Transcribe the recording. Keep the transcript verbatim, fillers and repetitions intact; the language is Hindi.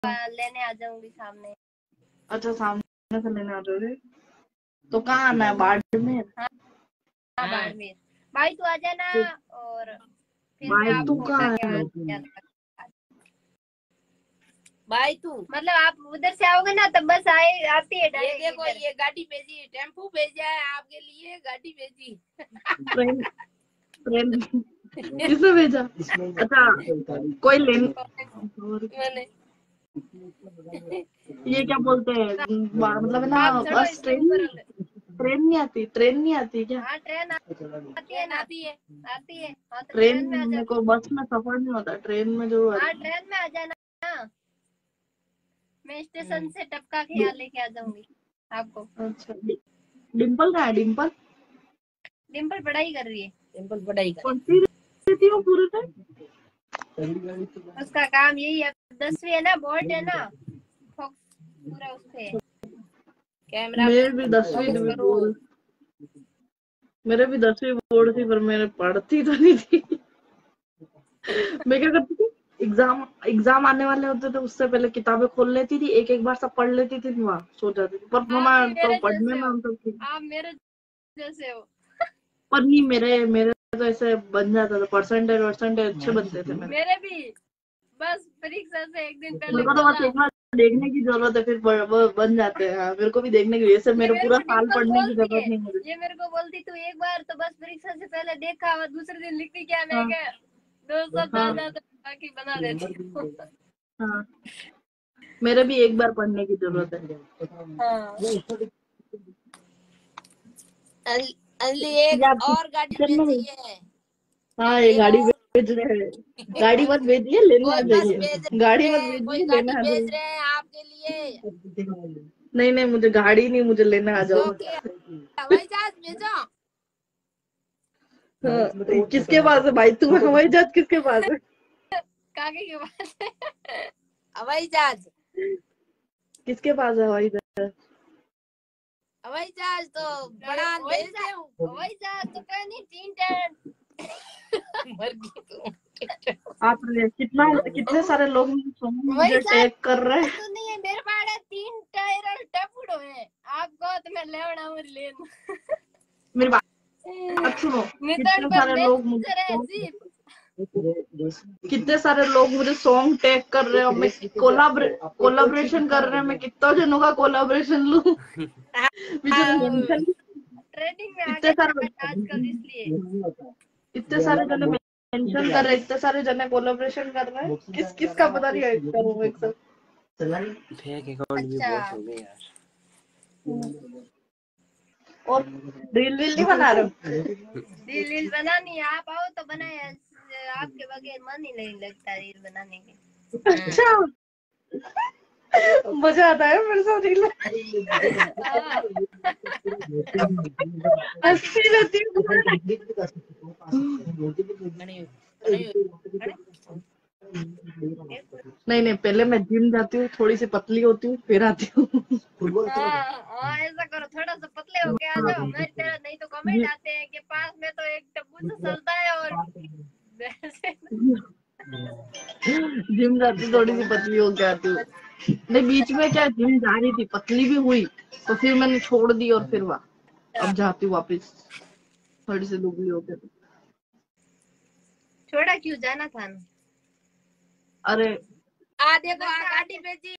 लेने आ जाऊंगी सामने। अच्छा सामने से लेने आ जाओगे, तो कहाँ आना है? बाड़मेर? हाँ हाँ बाड़मेर। भाई तू आ जाना और फिर मैं भाई तू आपको कहाँ उठा के है? आ भाई तू मतलब आप उधर से आओगे ना तब बस आए आती है ये डायरेक्ट देखो इधर। ये गाड़ी भेजी, टेम्पो भेजा है आपके लिए, गाड़ी भेजी। ट्रेन ट्रेन किसने भेजा? अच्छा कोई लेन मैंने ये क्या बोलते हैं, मतलब है ना आप चढ़ो बस इसके ट्रेन ऊपर। ट्रेन नहीं आती? ट्रेन नहीं आती क्या? हाँ ट्रेन आती है ना, आती है। आती है। हाँ तो ट्रेन ट्रेन में आ मेरे जाओ। को बस में सफर नहीं होता, ट्रेन में जो हाँ ट्रेन में आ जाना, मैं स्टेशन से टपका के यहाँ लेके आ जाऊंगी आपको। अच्छा डिम्पल कहाँ है? डिम्पल डिम्पल पढ़ाई कर रही है। डिम्पल पढ़ाई कर पढ़ती रहती हो पूरे टाइम? उसका काम यही है, दसवीं है ना, बोर्ड है ना, फोकस पूरा उस पे है। कैमरा मेरे भी दसवीं फोकस करो। बोर्ड मेरे भी दसवीं बोर्ड थी, पर मैंने पढ़ती तो नहीं थी। मैं क्या करती थी, एग्जाम एग्जाम आने वाले होते थे उससे पहले किताबें खोल लेती थी, एक एक बार सब पढ़ लेती थी, वहाँ सो जाती थी। पर आप मैं भी तो मेरे पढ़ने जैसे में हो, हम सब आप मेरे जैसे हो। पर नहीं, मेरे मेरे तो ऐसे बन जाता था, परसेंटेज परसेंटेज अच्छे बनते थे मेरे। मेरे भी बस परीक्षा से एक दिन पहले मेरे को तो बस खोला। एक बार देखने की जरूरत है, फिर ब- वो बन जाते हैं। हाँ, मेरे को भी देखने की, ऐसे ये मेरे मेरे पूरा को साल डिम्पल पढ़ने की बोलती जरूरत है, नहीं मुझे। ये मेरे को बोलती तू एक बार तो बस परीक्षा से पहले देखा और दूसरे दिन लिखती क्या, मैं हाँ क्या दो शब्द आ हाँ जाते बाकी बना देती हूँ। हाँ, मेरे भी एक बार पढ़ने की जरूरत है। हाँ अल- अली एक या और गाड़ी किचन में, भेजी है। हाँ ये एक गाड़ी और भेज रहे हैं। गाड़ी मत भेजिए, लेने आ कोई बस भेज जाइए। गाड़ी रहे मत हैं, कोई भेजिए, लेने गाड़ी आ भेज जाइए। रहे हैं आपके लिए। नहीं नहीं, मुझे गाड़ी नहीं, मुझे लेने आ जाओ। जो कि हवाई जहाज भेजो। हाँ, किसके पास है भाई? तुम्हें हवाई जहाज किसके पास है? काके के पास है। हवाई जहाज किसके पास है हवाई जहाज? हवाई जहाज तो बड़ा हवाई भेज जहाज, दे। हवाई जहाज तो कोई नहीं, तीन टायर। मर गई तू। आप ले- कितना कितने सारे लोग हवाई मुझे जहाज टैग कर रहे हैं। तो नहीं है मेरे पास, तीन टायर और टपुड़ो है। आपको तो मैं लेवड़ा मुझे लेन। मेरी बात सुनो, नितन कितने पर सारे लोग नेचर है मुझे जीप। कितने सारे लोग मुझे सॉन्ग टैग कर रहे हैं, और मैं कोलाब्रे कोलाब्रेशन कर रहे हैं। मैं कितना जनों का कोलाब्रेशन लूं? मुझे मेंशन, ट्रेडिंग में आ इतने गया सारे आजकल इसलिए। इतने सारे जने मेंशन कर रहे हैं, इतने सारे जने कोलाब्रेशन कर रहे हैं। किस किस का पता नहीं है करूँ एक सब। फेक अकाउंट भी अच्छा बहुत हो गए यार। और रील वील नहीं बना रहे हो? रील रील बनानी है, आप आओ तो बनाए। आपके बगैर मन ही नहीं लगता रील बनाने के। अच्छा मजा आता है मेरे साथ रील। हाँ। हंसती रहती हूँ। नहीं नहीं, पहले मैं जिम जाती हूँ, थोड़ी सी पतली होती हूँ, फिर आती हूँ। हाँ हाँ ऐसा करो, थोड़ा सा पतले होके आ जाओ हमारी तरह, नहीं तो कमेंट आते हैं कि पास में तो एक टप्पू से चलता है और जिम जाती, थोड़ी सी पतली होके आती हूँ। नहीं बीच में क्या जिम जा रही थी, पतली भी हुई, तो फिर मैंने छोड़ दी, और फिर वहाँ अब जाती हूँ वापस थोड़ी सी दुबली होके। छोड़ा क्यों, जाना था ना। अरे आ देखो आ गाड़ी भेजी।